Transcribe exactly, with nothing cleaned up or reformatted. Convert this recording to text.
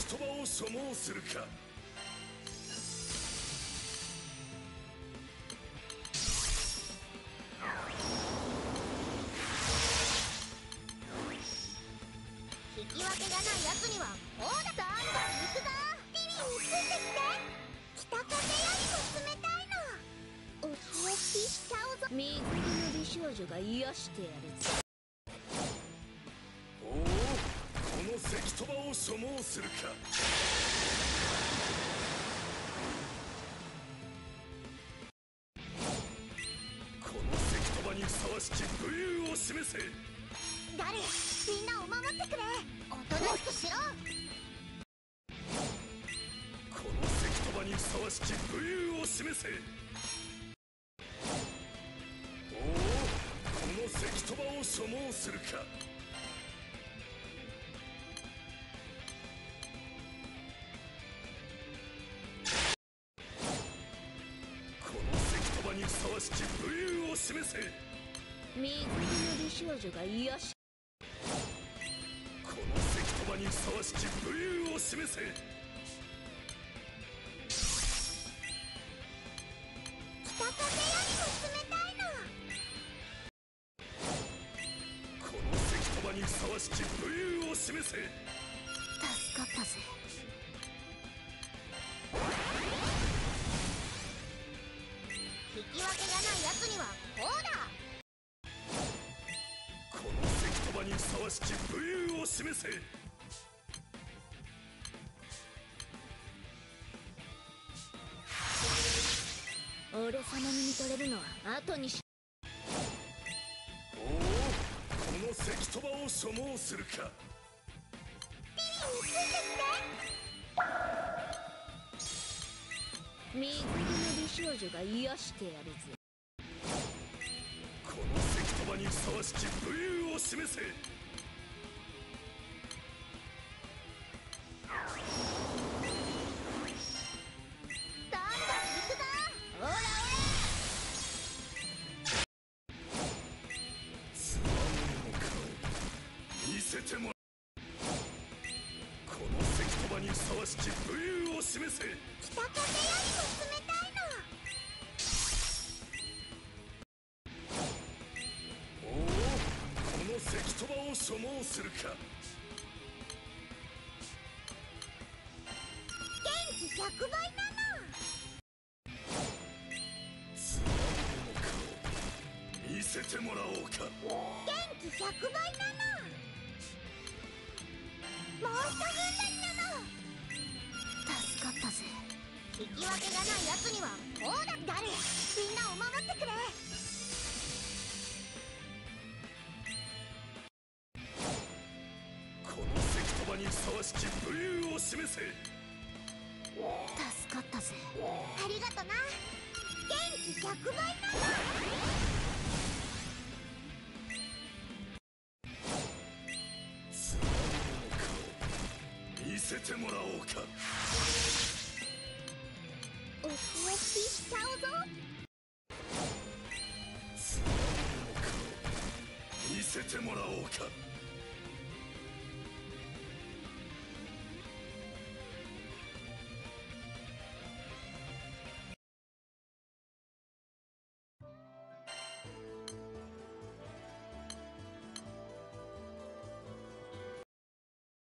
石とばを所望するか。 引き分けがないやつにはこうだ。どんどん行くぞ。ティリーについてきて。北風よりも冷たいの。おちおきしちゃうぞ。 水着の美少女が癒してやるぞ。 おお、この石とばを所望するか。この石とばにふさわしき武勇を示せ。 誰、みんなを守ってくれ。おとなしくしろ。 この石とばにふさわしき武勇を示せ。おお、この石とばを所望するか。この石とばにふさわしき武勇を示せ。 水着の美少女が癒し。 この石とばにふさわしき武勇を示せ。 北風よりも冷たいの。 この石とばにふさわしき武勇を示せ。 助かったぜ。 引き分けがないやつにはこうだ。 この石とばにふさわしき武勇を示せ。 俺様に見とれるのは後にし。 おお、この石とばを所望するか。 ティリーについてきて。 水着の美少女が癒してやるぜ。 この石とばにふさわしき武勇を示せ。 どんどん行くぞ。 オラオラ。 つわものの顔見せてもらう。この石とばにふさわしき武勇を示せ。 北風よりも冷たいの。 おお、この石とばを所望するか。 元気ひゃくばいなの。 つわものの顔見せてもらおうか。 元気ひゃくばいなの。もう一軍団なの。 助かったぜ。 引き分けがないやつにはこうだ。誰、みんなを守ってくれ。 この石とばにふさわしき武勇を示せ。 助かったぜ。 ありがとな。元気ひゃくばいなの。 つわものの顔見せてもらおうか。 おちおきしちゃうぞ。 つわものの顔見せてもらおうか。